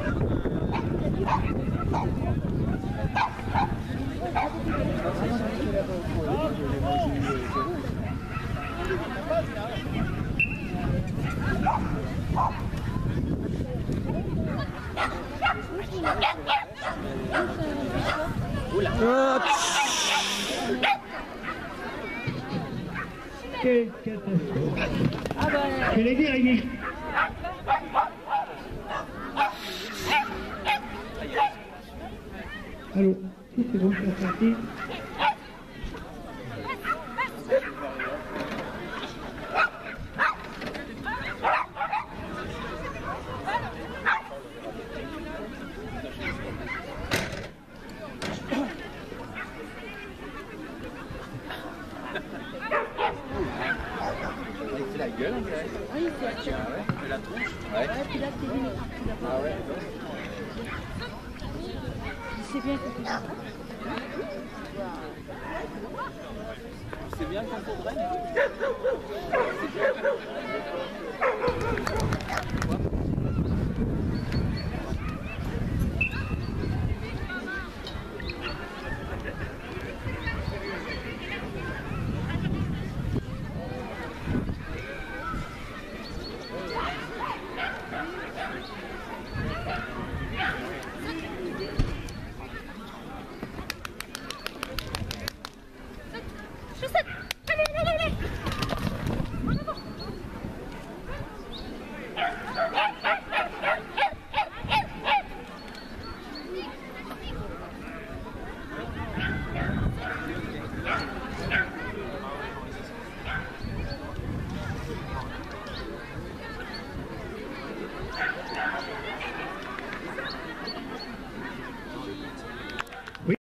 Quelle catastrophe. Je l'ai dit, Rémi. Allô, si c'est bon, c'est parti. Il fait la gueule, on dirait. Oui, il fait la tronche. Ouais, puis là, t'es venu. Ah ouais. C'est bien que tu l'as. C'est bien qu'on faudrait.